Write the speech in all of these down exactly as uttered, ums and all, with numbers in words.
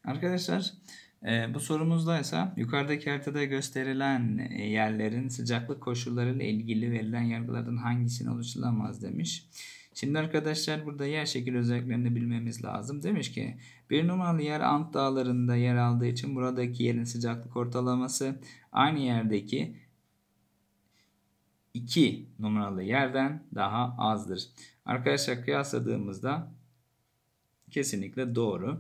Arkadaşlar e, bu sorumuzda ise yukarıdaki haritada gösterilen e, yerlerin sıcaklık koşullarıyla ilgili verilen yargılardan hangisini oluşturulamaz demiş. Şimdi arkadaşlar burada yer şekil özelliklerini bilmemiz lazım. Demiş ki bir numaralı yer Ant Dağları'nda yer aldığı için buradaki yerin sıcaklık ortalaması aynı yerdeki iki numaralı yerden daha azdır. Arkadaşlar kıyasladığımızda kesinlikle doğru.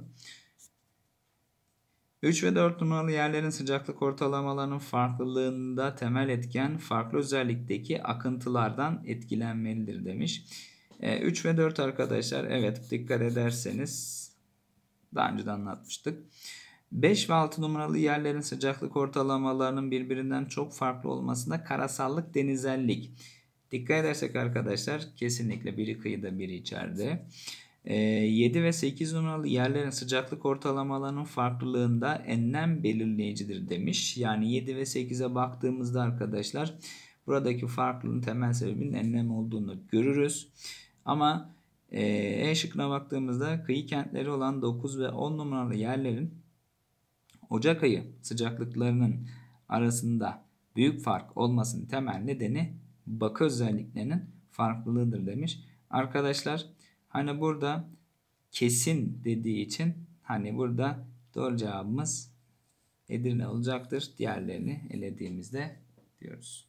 üç ve dört numaralı yerlerin sıcaklık ortalamalarının farklılığında temel etken farklı özellikteki akıntılardan etkilenmelidir demiş. üç ve dört arkadaşlar evet dikkat ederseniz daha önce de anlatmıştık. beş ve altı numaralı yerlerin sıcaklık ortalamalarının birbirinden çok farklı olmasında karasallık, denizellik. Dikkat edersek arkadaşlar kesinlikle biri kıyıda biri içeride. yedi ve sekiz numaralı yerlerin sıcaklık ortalamalarının farklılığında enlem belirleyicidir demiş. Yani yedi ve sekize baktığımızda arkadaşlar buradaki farklılığın temel sebebinin enlem olduğunu görürüz. Ama E şıkkına baktığımızda kıyı kentleri olan dokuz ve on numaralı yerlerin Ocak ayı sıcaklıklarının arasında büyük fark olmasının temel nedeni bakı özelliklerinin farklılığıdır demiş. Arkadaşlar hani burada kesin dediği için hani burada doğru cevabımız Edirne olacaktır. Diğerlerini elediğimizde diyoruz.